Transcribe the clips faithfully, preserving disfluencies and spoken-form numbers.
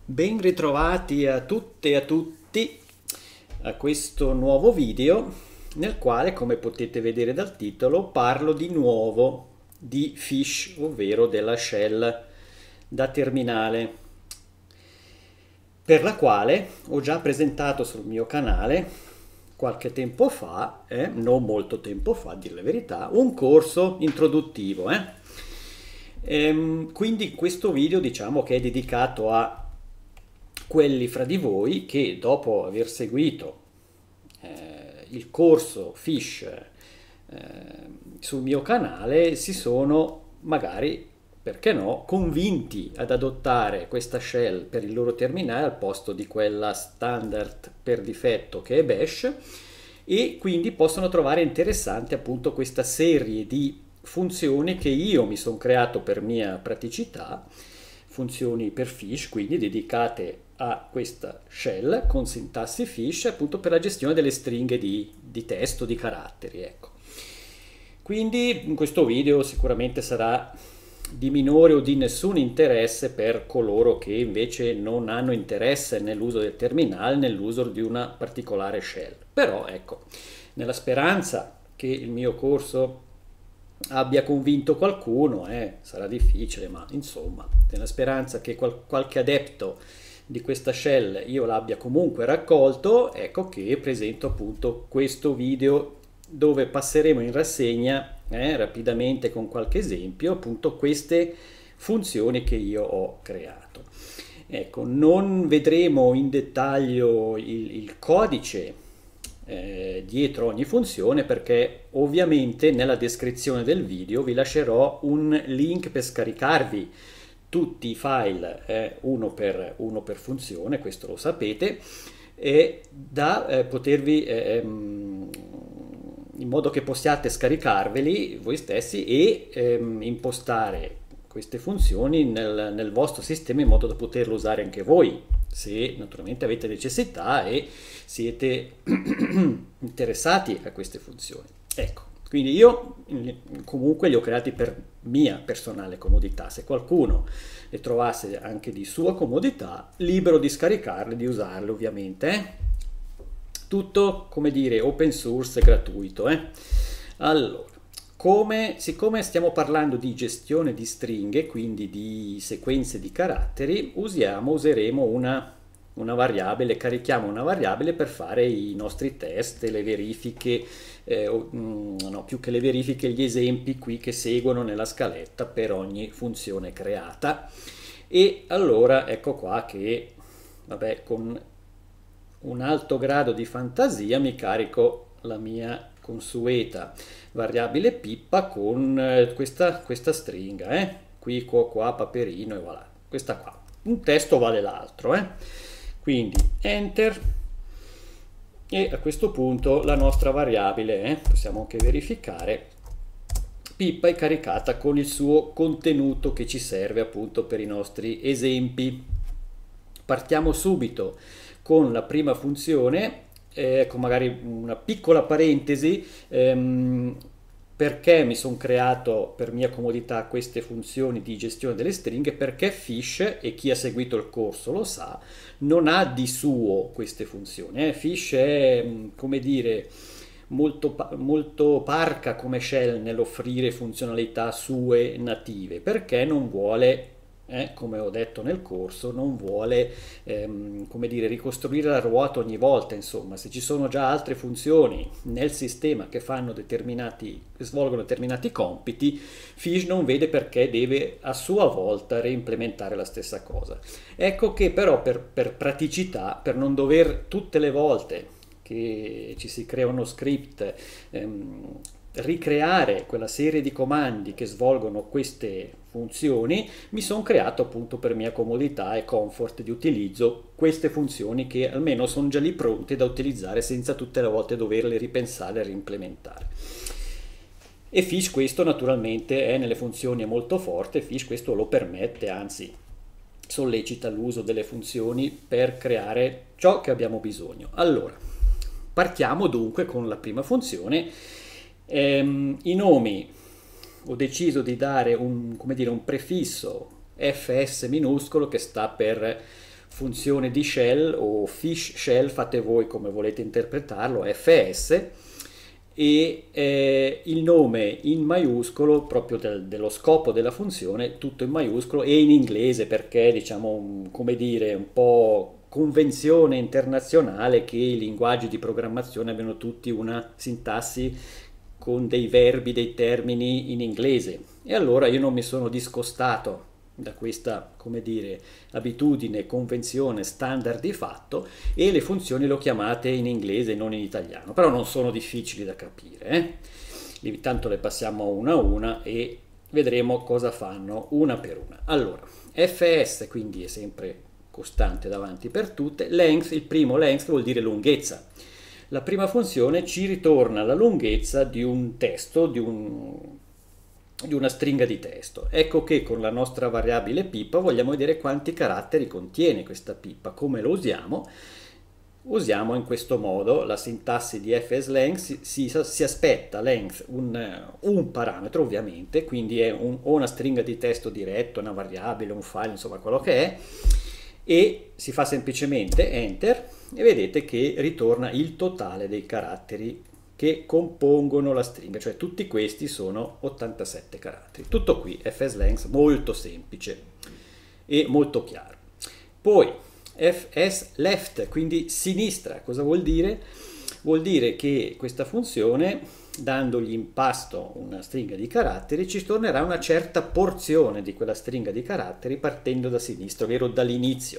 Ben ritrovati a tutte e a tutti a questo nuovo video nel quale, come potete vedere dal titolo, parlo di nuovo di Fish, ovvero della shell da terminale, per la quale ho già presentato sul mio canale qualche tempo fa, eh, non molto tempo fa, a dire la verità, un corso introduttivo. Eh. Ehm, quindi questo video diciamo che è dedicato a quelli fra di voi che dopo aver seguito eh, il corso Fish eh, sul mio canale si sono magari, perché no, convinti ad adottare questa shell per il loro terminale al posto di quella standard per difetto che è Bash, e quindi possono trovare interessante appunto questa serie di funzioni che io mi sono creato per mia praticità, funzioni per Fish, quindi dedicate a questa shell con sintassi Fish, appunto per la gestione delle stringhe di, di testo, di caratteri, ecco. Quindi in questo video sicuramente sarà di minore o di nessun interesse per coloro che invece non hanno interesse nell'uso del terminale, nell'uso di una particolare shell. Però ecco, nella speranza che il mio corso abbia convinto qualcuno, eh, sarà difficile, ma insomma, nella speranza che qual- qualche adepto di questa shell io l'abbia comunque raccolto, ecco che presento appunto questo video dove passeremo in rassegna eh, rapidamente con qualche esempio appunto queste funzioni che io ho creato. Ecco, non vedremo in dettaglio il, il codice eh, dietro ogni funzione, perché ovviamente nella descrizione del video vi lascerò un link per scaricarvi tutti i file, eh, uno per uno per funzione, questo lo sapete, e da eh, potervi eh, ehm, in modo che possiate scaricarveli voi stessi e ehm, impostare queste funzioni nel, nel vostro sistema in modo da poterlo usare anche voi, se naturalmente avete necessità e siete interessati a queste funzioni. Ecco, quindi io comunque li ho creati per mia personale comodità. Se qualcuno le trovasse anche di sua comodità, libero di scaricarle, di usarle ovviamente. Eh? Tutto, come dire, open source gratuito. Eh? Allora, come, siccome stiamo parlando di gestione di stringhe, quindi di sequenze di caratteri, usiamo, useremo una, una variabile, carichiamo una variabile per fare i nostri test, le verifiche, eh, no, più che le verifiche, gli esempi qui che seguono nella scaletta per ogni funzione creata. E allora ecco qua che, vabbè, con un alto grado di fantasia mi carico la mia consueta variabile pippa con eh, questa, questa stringa, eh? Qui, qua, qua, paperino e voilà, questa qua. Un testo vale l'altro, eh? Quindi enter, e a questo punto la nostra variabile, eh? Possiamo anche verificare, pippa è caricata con il suo contenuto che ci serve appunto per i nostri esempi. Partiamo subito con la prima funzione, eh, con magari una piccola parentesi, ehm, perché mi sono creato per mia comodità queste funzioni di gestione delle stringhe, perché Fish, e chi ha seguito il corso lo sa, non ha di suo queste funzioni. Eh. Fish è, come dire, molto, molto parca come shell nell'offrire funzionalità sue native, perché non vuole Eh, come ho detto nel corso, non vuole ehm, come dire, ricostruire la ruota ogni volta. Insomma, se ci sono già altre funzioni nel sistema che fanno determinati, che svolgono determinati compiti, Fish non vede perché deve a sua volta reimplementare la stessa cosa. Ecco che però per, per praticità, per non dover tutte le volte che ci si crea uno script ehm, ricreare quella serie di comandi che svolgono queste funzioni, mi sono creato appunto per mia comodità e comfort di utilizzo queste funzioni che almeno sono già lì pronte da utilizzare senza tutte le volte doverle ripensare e reimplementare. E Fish questo naturalmente è nelle funzioni è molto forte, Fish questo lo permette, anzi sollecita l'uso delle funzioni per creare ciò che abbiamo bisogno. Allora, partiamo dunque con la prima funzione. Ehm, I nomi ho deciso di dare un, come dire, un prefisso fs minuscolo che sta per funzione di shell o fish shell, fate voi come volete interpretarlo, F S, e eh, il nome in maiuscolo proprio del- dello scopo della funzione, tutto in maiuscolo e in inglese, perché diciamo, un- come dire, un po' convenzione internazionale che i linguaggi di programmazione abbiano tutti una sintassi con dei verbi, dei termini in inglese. E allora io non mi sono discostato da questa, come dire, abitudine, convenzione, standard di fatto, e le funzioni le ho chiamate in inglese e non in italiano, però non sono difficili da capire, eh? Li- Tanto le passiamo una a una e vedremo cosa fanno una per una. Allora, F S quindi è sempre costante davanti per tutte, length, il primo length vuol dire lunghezza. La prima funzione ci ritorna la lunghezza di un testo, di un di una stringa di testo. Ecco che con la nostra variabile pippa vogliamo vedere quanti caratteri contiene questa pippa. Come lo usiamo? Usiamo in questo modo la sintassi di fslength, si, si, si aspetta length un, un parametro ovviamente, quindi è un, o una stringa di testo diretto, una variabile, un file, insomma quello che è, e si fa semplicemente enter e vedete che ritorna il totale dei caratteri che compongono la stringa, cioè tutti questi sono ottantasette caratteri. Tutto qui, fslength, molto semplice e molto chiaro. Poi fsleft, quindi sinistra, cosa vuol dire? Vuol dire che questa funzione, dandogli in pasto una stringa di caratteri, ci tornerà una certa porzione di quella stringa di caratteri partendo da sinistra, ovvero dall'inizio.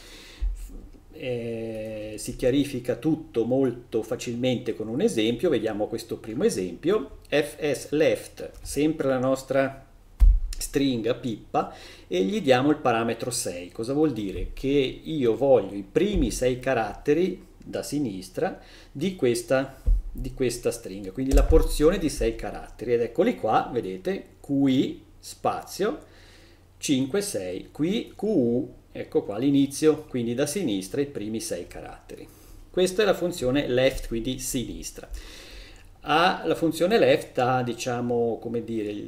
Eh, si chiarifica tutto molto facilmente con un esempio. Vediamo questo primo esempio. fsleft, sempre la nostra stringa pippa, e gli diamo il parametro sei. Cosa vuol dire? Che io voglio i primi sei caratteri da sinistra di questa, di questa stringa, quindi la porzione di sei caratteri, ed eccoli qua, vedete, Q I spazio cinque sei, qui Q U, ecco qua l'inizio, quindi da sinistra i primi sei caratteri. Questa è la funzione left, quindi sinistra. A la funzione left ha, diciamo, come dire,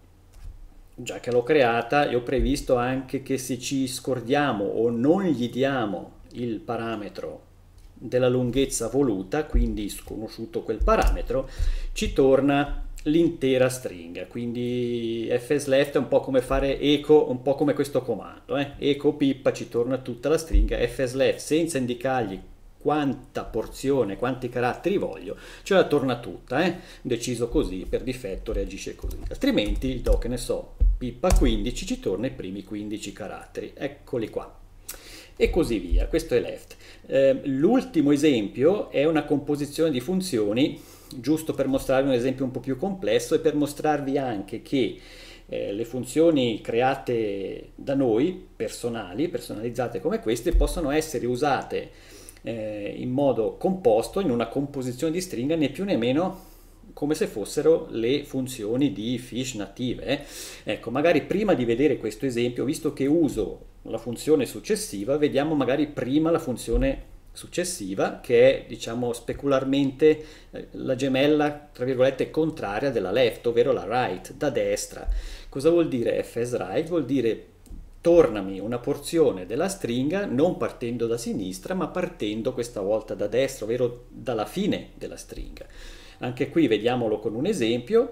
già che l'ho creata, io ho previsto anche che se ci scordiamo o non gli diamo il parametro della lunghezza voluta, quindi sconosciuto quel parametro, ci torna l'intera stringa. Quindi fsleft è un po' come fare echo, un po' come questo comando, eh? Echo pippa ci torna tutta la stringa, fsleft senza indicargli quanta porzione, quanti caratteri voglio, ce la torna tutta, eh? Deciso così, per difetto reagisce così, altrimenti do, che ne so, pippa quindici, ci torna i primi quindici caratteri, eccoli qua, e così via. Questo è left. Eh, l'ultimo esempio è una composizione di funzioni, giusto per mostrarvi un esempio un po' più complesso e per mostrarvi anche che eh, le funzioni create da noi, personali, personalizzate come queste, possono essere usate eh, in modo composto in una composizione di stringa, né più né meno come se fossero le funzioni di fish native. Eh. Ecco, magari prima di vedere questo esempio, visto che uso la funzione successiva, vediamo magari prima la funzione successiva, che è, diciamo, specularmente eh, la gemella, tra virgolette, contraria della left, ovvero la right, da destra. Cosa vuol dire fsright? Vuol dire tornami una porzione della stringa non partendo da sinistra, ma partendo questa volta da destra, ovvero dalla fine della stringa. Anche qui vediamolo con un esempio.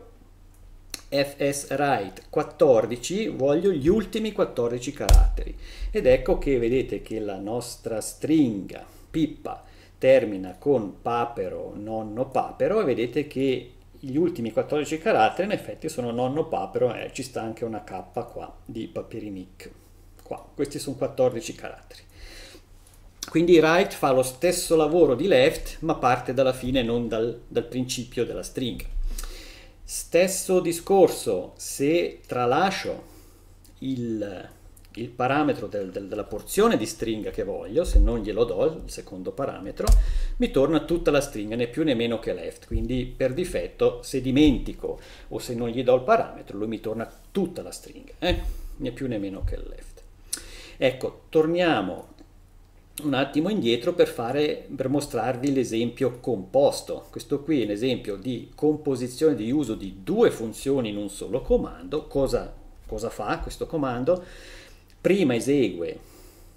fsright quattordici, voglio gli ultimi quattordici caratteri, ed ecco che vedete che la nostra stringa pippa termina con papero, nonno papero, e vedete che gli ultimi quattordici caratteri in effetti sono nonno papero, e eh, ci sta anche una K qua di papirinic. Qua, questi sono quattordici caratteri. Quindi right fa lo stesso lavoro di left, ma parte dalla fine, non dal, dal principio della stringa. Stesso discorso, se tralascio il, il parametro del, del, della porzione di stringa che voglio, se non glielo do, il secondo parametro, mi torna tutta la stringa, né più né meno che left. Quindi per difetto, se dimentico o se non gli do il parametro, lui mi torna tutta la stringa, eh? Né più né meno che il left. Ecco, torniamo un attimo indietro per, fare, per mostrarvi l'esempio composto. Questo qui è un esempio di composizione, di uso di due funzioni in un solo comando. Cosa, cosa fa questo comando? Prima esegue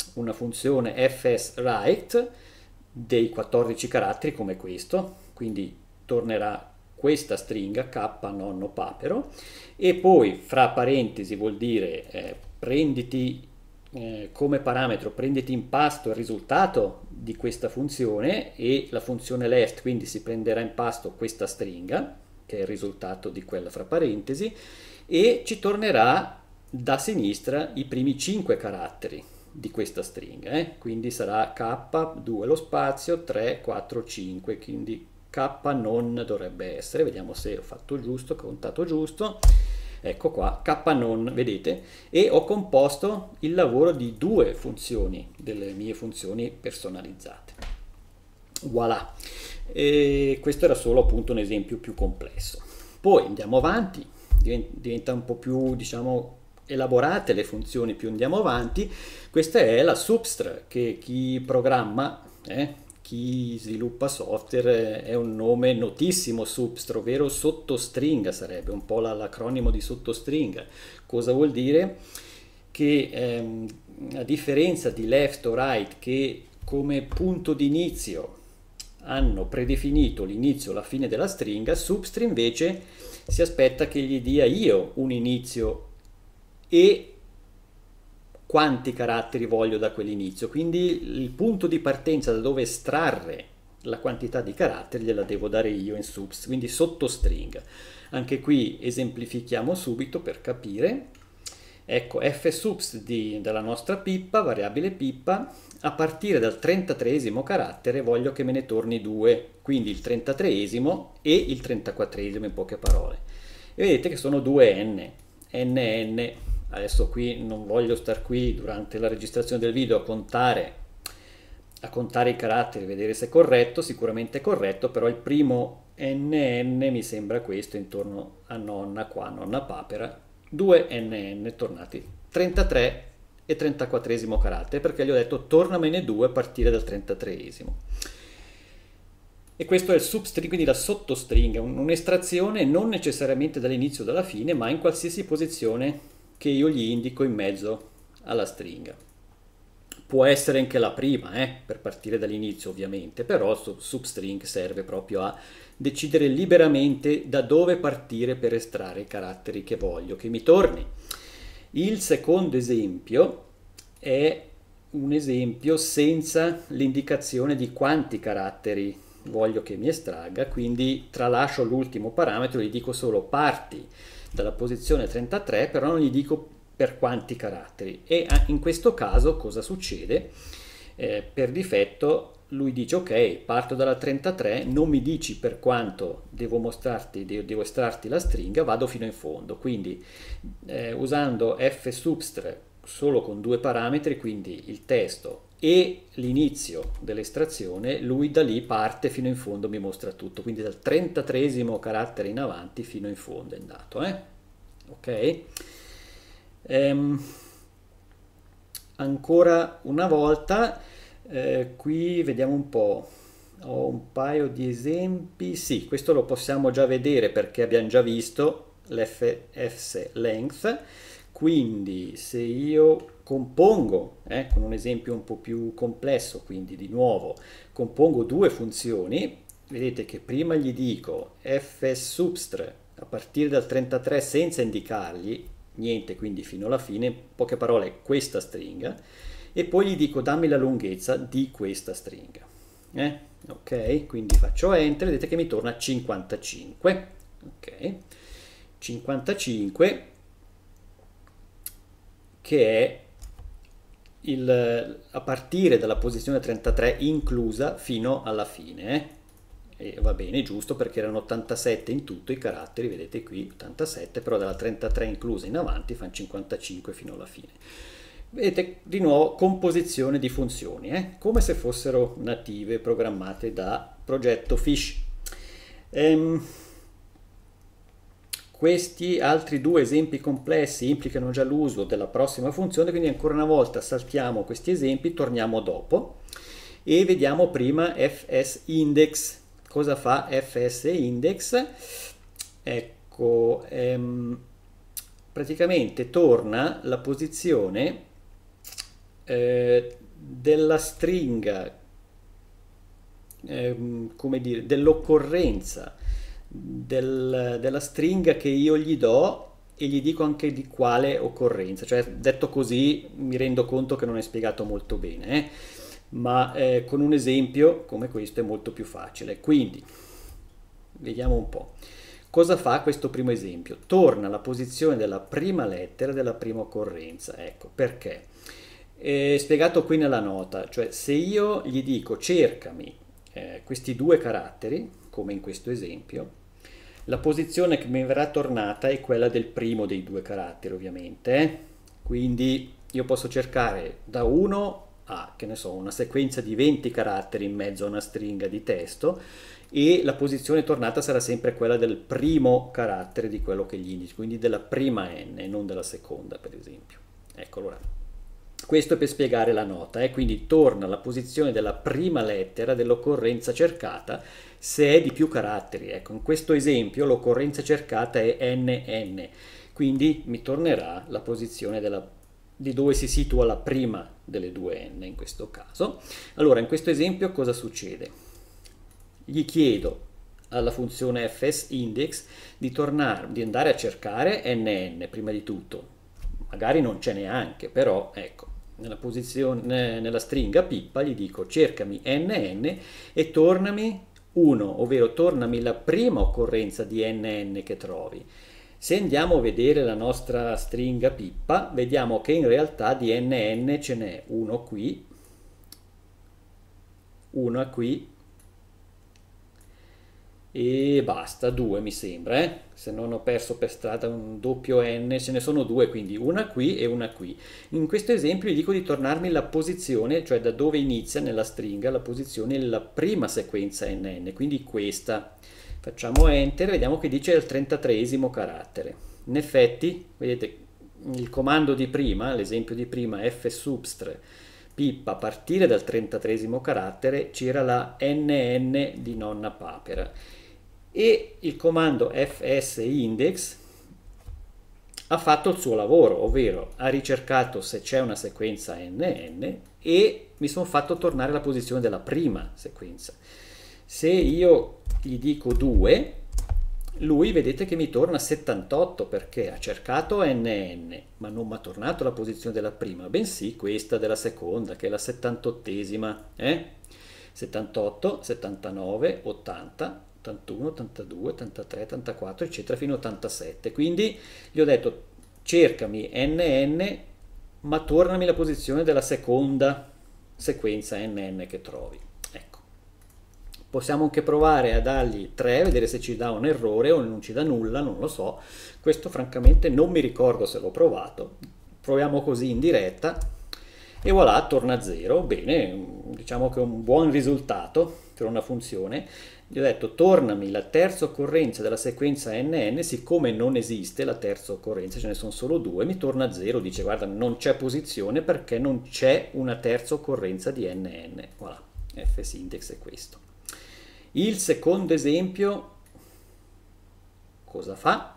una funzione fsWrite dei quattordici caratteri come questo, quindi tornerà questa stringa k nonno papero, e poi fra parentesi vuol dire eh, prenditi eh, come parametro, prenditi in pasto il risultato di questa funzione, e la funzione left quindi si prenderà in pasto questa stringa che è il risultato di quella fra parentesi, e ci tornerà da sinistra i primi cinque caratteri di questa stringa, eh? Quindi sarà k, due lo spazio, tre, quattro, cinque, quindi k non dovrebbe essere, vediamo se ho fatto giusto, contato giusto, ecco qua, k non, vedete, e ho composto il lavoro di due funzioni, delle mie funzioni personalizzate. Voilà, e questo era solo appunto un esempio più complesso. Poi andiamo avanti, diventa un po' più, diciamo, elaborate le funzioni, più andiamo avanti. Questa è la substr, che chi programma, eh, chi sviluppa software, è un nome notissimo, substr, ovvero sottostringa, sarebbe un po' l'acronimo di sottostringa. Cosa vuol dire? Che ehm, a differenza di left o right, che come punto di inizio hanno predefinito l'inizio e la fine della stringa, substr invece si aspetta che gli dia io un inizio e quanti caratteri voglio da quell'inizio, quindi il punto di partenza da dove estrarre la quantità di caratteri gliela devo dare io in substr, quindi sottostringa. Anche qui esemplifichiamo subito per capire. Ecco, fsubstr di, della nostra pippa, variabile pippa, a partire dal trentatreesimo carattere voglio che me ne torni due, quindi il trentatreesimo e il trentaquattresimo in poche parole. E vedete che sono due n, nn. Adesso qui non voglio star qui durante la registrazione del video a contare, a contare i caratteri, vedere se è corretto, sicuramente è corretto, però il primo nn mi sembra questo, intorno a nonna qua, nonna papera, due nn tornati, trentatré e trentaquattresimo carattere, perché gli ho detto tornamene due a partire dal trentatreesimo. E questo è il substring, quindi la sottostringa, un'estrazione non necessariamente dall'inizio o dalla fine, ma in qualsiasi posizione che io gli indico in mezzo alla stringa. Può essere anche la prima, eh, per partire dall'inizio ovviamente, però substring serve proprio a decidere liberamente da dove partire per estrarre i caratteri che voglio che mi torni. Il secondo esempio è un esempio senza l'indicazione di quanti caratteri voglio che mi estragga, quindi tralascio l'ultimo parametro, gli dico solo parti dalla posizione trentatré, però non gli dico per quanti caratteri. E in questo caso cosa succede? Eh, per difetto lui dice ok, parto dalla trentatré, non mi dici per quanto devo mostrarti, devo, devo estrarti la stringa, vado fino in fondo. Quindi eh, usando fsubstr solo con due parametri, quindi il testo e l'inizio dell'estrazione, lui da lì parte fino in fondo, mi mostra tutto, quindi dal trentatreesimo carattere in avanti fino in fondo è andato, eh? Ok? Ehm, ancora una volta, eh, qui vediamo un po', ho un paio di esempi, sì, questo lo possiamo già vedere perché abbiamo già visto l'fslength, quindi se io compongo, eh, con un esempio un po' più complesso, quindi di nuovo compongo due funzioni, vedete che prima gli dico fsubstr a partire dal trentatré senza indicargli niente, quindi fino alla fine, in poche parole questa stringa, e poi gli dico dammi la lunghezza di questa stringa. Eh? Ok, quindi faccio enter, vedete che mi torna cinquantacinque. Ok, cinquantacinque che è il, a partire dalla posizione trentatré inclusa fino alla fine, eh? E va bene, giusto, perché erano ottantasette in tutto i caratteri, vedete qui ottantasette, però dalla trentatré inclusa in avanti fanno cinquantacinque fino alla fine. Vedete di nuovo composizione di funzioni, eh? Come se fossero native programmate da progetto Fish. Ehm, Questi altri due esempi complessi implicano già l'uso della prossima funzione, quindi ancora una volta saltiamo questi esempi, torniamo dopo e vediamo prima fsindex. Cosa fa fsindex? Ecco, ehm, praticamente torna la posizione eh, della stringa, ehm, come dire, dell'occorrenza del- della stringa che io gli do e gli dico anche di quale occorrenza. Cioè, detto così, mi rendo conto che non è spiegato molto bene, eh? Ma eh, con un esempio come questo è molto più facile. Quindi, vediamo un po'. Cosa fa questo primo esempio? Torna alla posizione della prima lettera della prima occorrenza. Ecco, perché? È spiegato qui nella nota, cioè se io gli dico cercami eh, questi due caratteri, come in questo esempio, la posizione che mi verrà tornata è quella del primo dei due caratteri, ovviamente. eh. Quindi io posso cercare da uno a, che ne so, una sequenza di venti caratteri in mezzo a una stringa di testo e la posizione tornata sarà sempre quella del primo carattere di quello che gli indico, quindi della prima n e non della seconda, per esempio. Ecco, allora, questo è per spiegare la nota, eh? Quindi torna alla posizione della prima lettera dell'occorrenza cercata se è di più caratteri. Ecco, in questo esempio l'occorrenza cercata è N N, quindi mi tornerà la posizione della, di dove si situa la prima delle due n in questo caso. Allora, in questo esempio cosa succede? Gli chiedo alla funzione fsindex di tornare, di andare a cercare N N prima di tutto. Magari non c'è neanche, però ecco, nella posizione, nella stringa pippa gli dico cercami N N e tornami uno, ovvero tornami la prima occorrenza di N N che trovi. Se andiamo a vedere la nostra stringa pippa, vediamo che in realtà di N N ce n'è uno qui, uno qui e basta, due mi sembra, eh? Se non ho perso per strada un doppio N, ce ne sono due, quindi una qui e una qui. In questo esempio gli dico di tornarmi la posizione, cioè da dove inizia nella stringa la posizione della prima sequenza N N, quindi questa. Facciamo Enter, vediamo che dice il trentatreesimo carattere. In effetti, vedete, il comando di prima, l'esempio di prima, fsubstr pippa, a partire dal trentatreesimo carattere c'era la N N di nonna papera. E il comando fsindex ha fatto il suo lavoro, ovvero ha ricercato se c'è una sequenza N N e mi sono fatto tornare la posizione della prima sequenza. Se io gli dico due, lui vedete che mi torna settantotto perché ha cercato N N, ma non mi ha tornato la posizione della prima, bensì questa della seconda, che è la settantottesima. Eh? settantotto, settantanove, ottanta, ottantuno, ottantadue, ottantatré, ottantaquattro, eccetera, fino a ottantasette. Quindi gli ho detto cercami N N, ma tornami la posizione della seconda sequenza N N che trovi. Ecco. Possiamo anche provare a dargli tre, vedere se ci dà un errore o non ci dà nulla, non lo so. Questo francamente non mi ricordo se l'ho provato. Proviamo così in diretta e voilà, torna a zero. Bene, diciamo che è un buon risultato per una funzione. Gli ho detto tornami la terza occorrenza della sequenza N N, siccome non esiste la terza occorrenza, ce ne sono solo due, mi torna a zero, dice guarda non c'è posizione perché non c'è una terza occorrenza di N N. Voilà, fsindex è questo. Il secondo esempio cosa fa?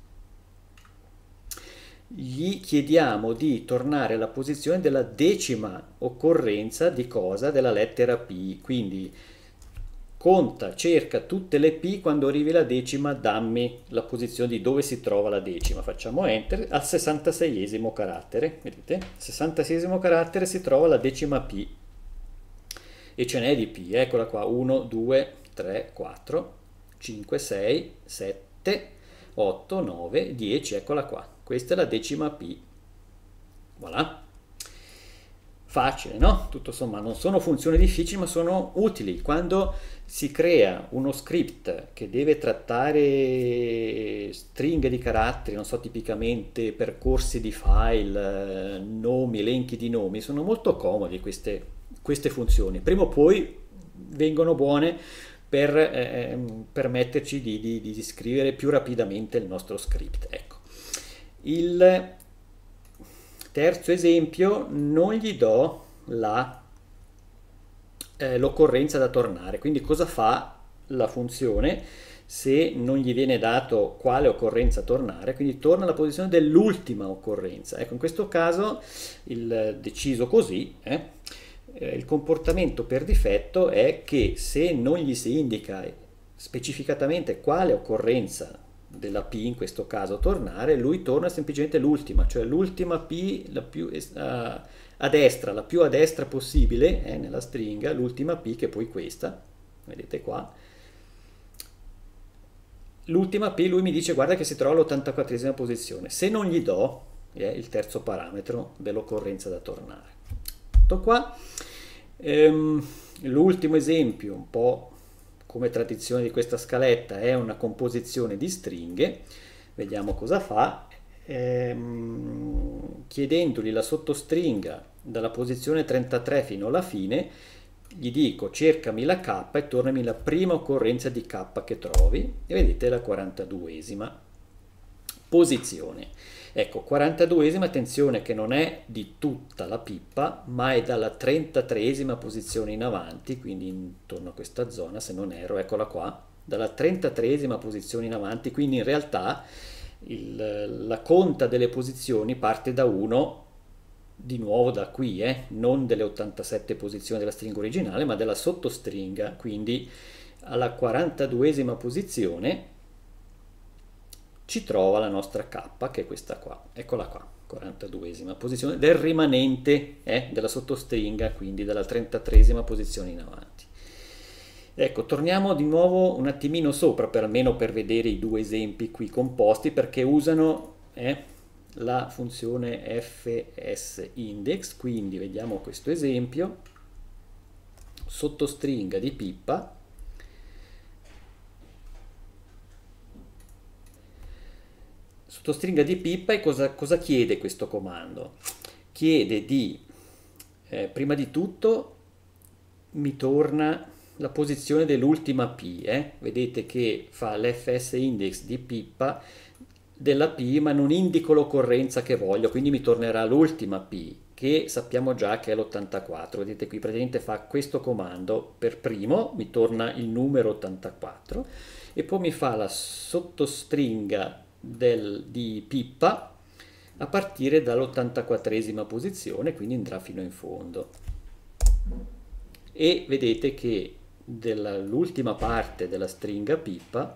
Gli chiediamo di tornare alla posizione della decima occorrenza di cosa? Della lettera P, quindi conta, cerca tutte le P, quando arrivi alla decima dammi la posizione di dove si trova la decima. Facciamo Enter, al sessantaseiesimo carattere, vedete? Al sessantaseiesimo carattere si trova la decima P e ce n'è di P, eccola qua, uno, due, tre, quattro, cinque, sei, sette, otto, nove, dieci, eccola qua. Questa è la decima P. Voilà. Facile, no? Tutto sommato, non sono funzioni difficili, ma sono utili. Quando si crea uno script che deve trattare stringhe di caratteri, non so, tipicamente percorsi di file, nomi, elenchi di nomi, sono molto comodi queste, queste funzioni. Prima o poi vengono buone per eh, permetterci di, di, di scrivere più rapidamente il nostro script. Ecco. Il terzo esempio, non gli do la, eh, l'occorrenza da tornare, quindi cosa fa la funzione se non gli viene dato quale occorrenza tornare? Quindi torna alla posizione dell'ultima occorrenza. Ecco, in questo caso il deciso così, eh, Eh, il comportamento per difetto è che se non gli si indica specificatamente quale occorrenza della P in questo caso tornare, lui torna semplicemente l'ultima, cioè l'ultima P la più es- a, a destra, la più a destra possibile eh, nella stringa, l'ultima P che è poi questa, vedete qua. L'ultima P lui mi dice guarda che si trova all'ottantaquattresima posizione, se non gli do è il terzo parametro dell'occorrenza da tornare. Tutto qua. Ehm, l'ultimo esempio, un po' come tradizione di questa scaletta, è una composizione di stringhe. Vediamo cosa fa. Ehm, chiedendogli la sottostringa dalla posizione trentatré fino alla fine, gli dico cercami la K e tornami la prima occorrenza di K che trovi, e vedete la quarantaduesima posizione. Ecco, quarantaduesima, attenzione che non è di tutta la pippa, ma è dalla trentatreesima posizione in avanti, quindi intorno a questa zona, se non erro, eccola qua, dalla trentatreesima posizione in avanti, quindi in realtà il, la conta delle posizioni parte da uno, di nuovo da qui, eh, non delle ottantasette posizioni della stringa originale, ma della sottostringa, quindi alla quarantaduesima posizione ci trova la nostra K, che è questa qua, eccola qua, quarantaduesima posizione del rimanente eh, della sottostringa, quindi dalla trentatreesima posizione in avanti. Ecco, torniamo di nuovo un attimino sopra, per almeno per vedere i due esempi qui composti, perché usano eh, la funzione fsindex, quindi vediamo questo esempio, sottostringa di pippa, sottostringa di pippa, e cosa, cosa chiede questo comando? Chiede di, eh, prima di tutto, mi torna la posizione dell'ultima P, eh? Vedete che fa l'fsindex di pippa della P, ma non indico l'occorrenza che voglio, quindi mi tornerà l'ultima P, che sappiamo già che è l'ottantaquattro. Vedete qui praticamente fa questo comando per primo, mi torna il numero ottantaquattro, e poi mi fa la sottostringa del, di pippa a partire dall'ottantaquattresima posizione, quindi andrà fino in fondo. E vedete che dell'ultima parte della stringa pippa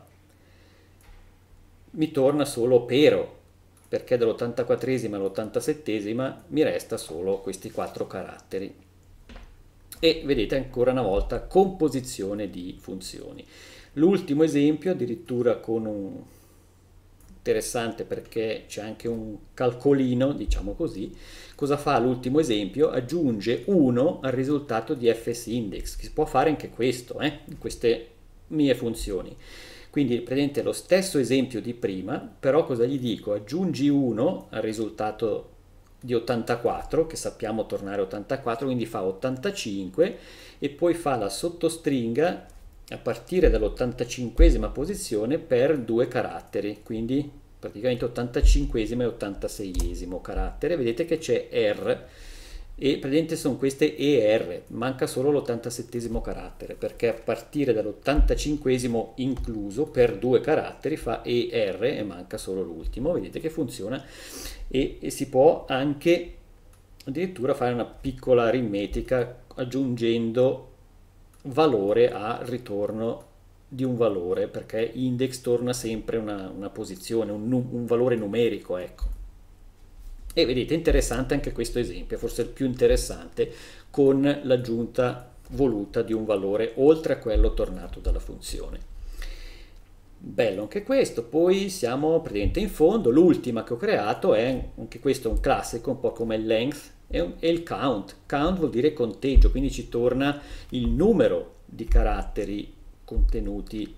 mi torna solo pero, perché dall'ottantaquattresima all'ottantasettesima mi resta solo questi quattro caratteri. E vedete ancora una volta composizione di funzioni. L'ultimo esempio addirittura con un interessante, perché c'è anche un calcolino, diciamo così. Cosa fa l'ultimo esempio? Aggiunge uno al risultato di fsindex, che si può fare anche questo, eh, in queste mie funzioni. Quindi prendete lo stesso esempio di prima, però cosa gli dico? Aggiungi uno al risultato di ottantaquattro, che sappiamo tornare ottantaquattro, quindi fa ottantacinque, e poi fa la sottostringa a partire dall'ottantacinquesima posizione per due caratteri, quindi praticamente ottantacinquesimo e ottantaseiesimo carattere. Vedete che c'è R, e praticamente sono queste E R, manca solo l'ottantasettesimo carattere, perché a partire dall'ottantacinquesimo incluso per due caratteri fa E R e manca solo l'ultimo. Vedete che funziona, e, e si può anche addirittura fare una piccola aritmetica aggiungendo valore a ritorno di un valore, perché index torna sempre una, una posizione, un, un valore numerico, ecco. E vedete, interessante anche questo esempio, forse il più interessante, con l'aggiunta voluta di un valore oltre a quello tornato dalla funzione. Bello anche questo. Poi siamo praticamente in fondo. L'ultima che ho creato è, anche questo è un classico, un po' come il length, è, un, è il count. Count vuol dire conteggio, quindi ci torna il numero di caratteri contenuti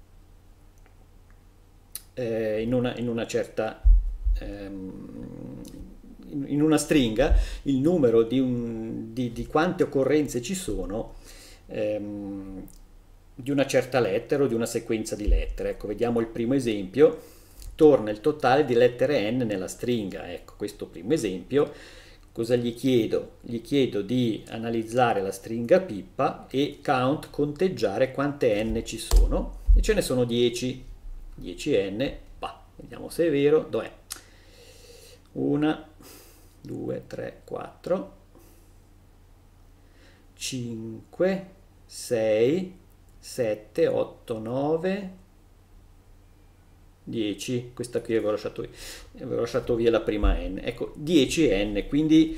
eh, in, una, in una certa ehm, in una stringa, il numero di, un, di, di quante occorrenze ci sono ehm, di una certa lettera o di una sequenza di lettere. Ecco, vediamo il primo esempio. Torna il totale di lettere n nella stringa. Ecco, questo primo esempio. Cosa gli chiedo? Gli chiedo di analizzare la stringa pippa e count, conteggiare quante n ci sono, e ce ne sono dieci. dieci n, bah, vediamo se è vero. Dov'è? uno, due, tre, quattro, cinque, sei, sette, otto, nove, dieci. Questa qui avevo lasciato, avevo lasciato via la prima n, ecco dieci n, quindi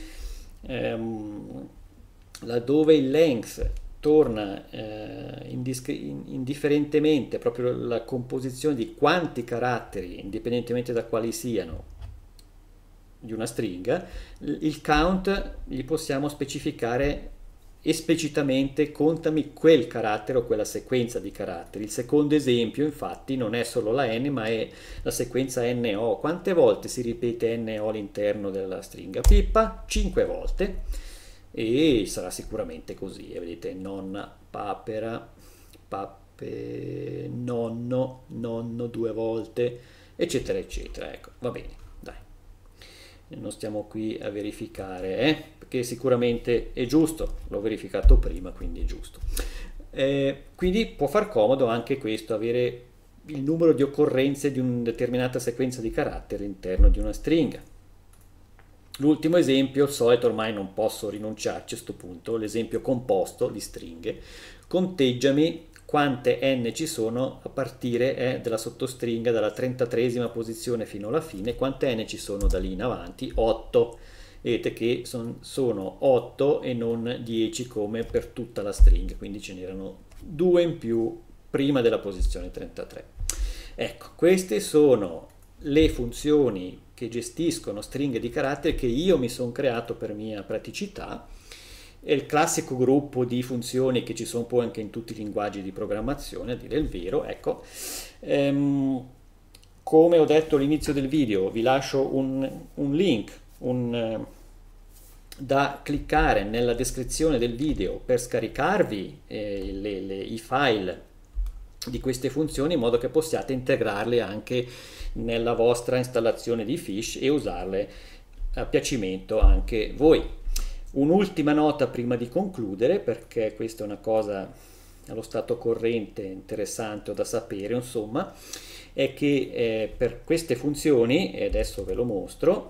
ehm, laddove il length torna eh, indisc- indifferentemente, proprio la composizione di quanti caratteri, indipendentemente da quali siano, di una stringa, il count gli possiamo specificare esplicitamente: contami quel carattere o quella sequenza di caratteri. Il secondo esempio infatti non è solo la n, ma è la sequenza N O. Quante volte si ripete N O all'interno della stringa? Pippa, cinque volte, e sarà sicuramente così. E vedete, nonna, papera, pape, nonno, nonno due volte, eccetera eccetera. Ecco, va bene, dai, non stiamo qui a verificare, eh? Perché sicuramente è giusto, l'ho verificato prima, quindi è giusto. Eh, quindi può far comodo anche questo, avere il numero di occorrenze di una determinata sequenza di caratteri all'interno di una stringa. L'ultimo esempio, il solito, ormai non posso rinunciarci a questo punto, l'esempio composto di stringhe. Conteggiami quante n ci sono a partire eh, dalla sottostringa, dalla trentatreesima posizione fino alla fine. Quante n ci sono da lì in avanti? otto. Vedete che son, sono otto e non dieci come per tutta la stringa, quindi ce n'erano due in più prima della posizione trentatré. Ecco, queste sono le funzioni che gestiscono stringhe di caratteri che io mi sono creato per mia praticità. È il classico gruppo di funzioni che ci sono poi anche in tutti i linguaggi di programmazione, a dire il vero. Ecco, ehm, come ho detto all'inizio del video, vi lascio un, un link un, eh, da cliccare nella descrizione del video per scaricarvi eh, le, le, i file di queste funzioni, in modo che possiate integrarle anche nella vostra installazione di Fish e usarle a piacimento anche voi. Un'ultima nota prima di concludere, perché questa è una cosa allo stato corrente interessante o da sapere, insomma, è che eh, per queste funzioni, e adesso ve lo mostro,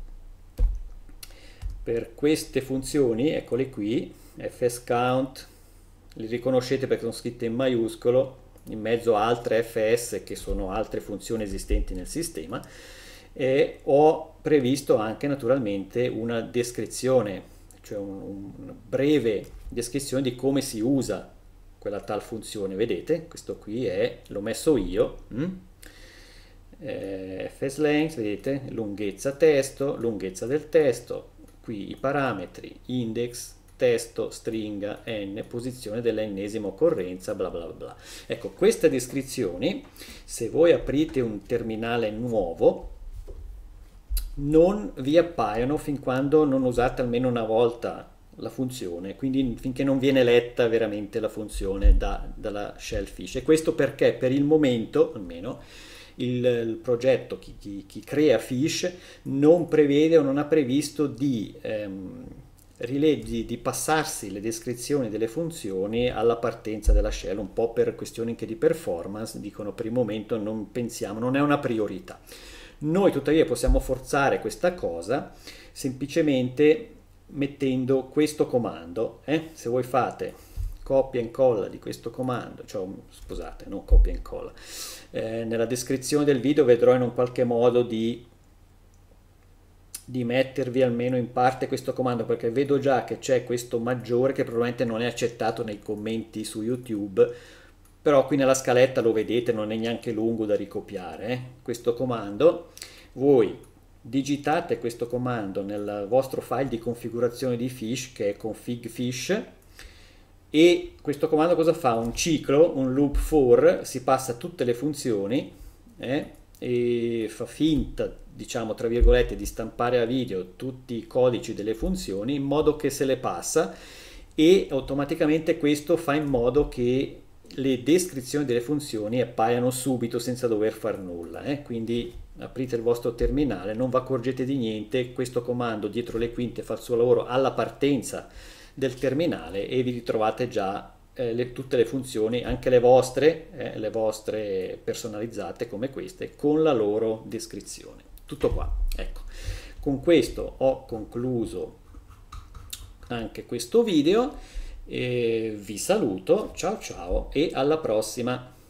per queste funzioni, eccole qui, fscount, li riconoscete perché sono scritte in maiuscolo, in mezzo a altre fs che sono altre funzioni esistenti nel sistema, e ho previsto anche naturalmente una descrizione, cioè un, una breve descrizione di come si usa quella tal funzione. Vedete, questo qui è, l'ho messo io, hm? eh, fslength, vedete, lunghezza testo, lunghezza del testo, qui i parametri, index, testo, stringa, n, posizione dell'ennesima occorrenza, bla bla bla. Ecco, queste descrizioni, se voi aprite un terminale nuovo, non vi appaiono fin quando non usate almeno una volta la funzione, quindi finché non viene letta veramente la funzione da, dalla shell Fish. E questo perché per il momento, almeno, il, il progetto, chi, chi, chi crea Fish, non prevede o non ha previsto di... Ehm, Di, di passarsi le descrizioni delle funzioni alla partenza della shell, un po' per questioni anche di performance. Dicono per il momento non pensiamo, non è una priorità. Noi tuttavia possiamo forzare questa cosa semplicemente mettendo questo comando, eh? Se voi fate copia e incolla di questo comando, cioè scusate, non copia e incolla, eh, nella descrizione del video vedrò in un qualche modo di di mettervi almeno in parte questo comando, perché vedo già che c'è questo maggiore che probabilmente non è accettato nei commenti su YouTube, però qui nella scaletta lo vedete, non è neanche lungo da ricopiare, eh? Questo comando, voi digitate questo comando nel vostro file di configurazione di Fish, che è config fish, e questo comando cosa fa? Un ciclo, un loop for, si passa tutte le funzioni, eh? E fa finta, diciamo tra virgolette, di stampare a video tutti i codici delle funzioni, in modo che se le passa, e automaticamente questo fa in modo che le descrizioni delle funzioni appaiano subito senza dover far nulla, eh? Quindi aprite il vostro terminale, non vi accorgete di niente, questo comando dietro le quinte fa il suo lavoro alla partenza del terminale e vi ritrovate già eh, le, tutte le funzioni, anche le vostre, eh, le vostre personalizzate come queste, con la loro descrizione. Tutto qua. Ecco, con questo ho concluso anche questo video. E vi saluto, ciao ciao e alla prossima!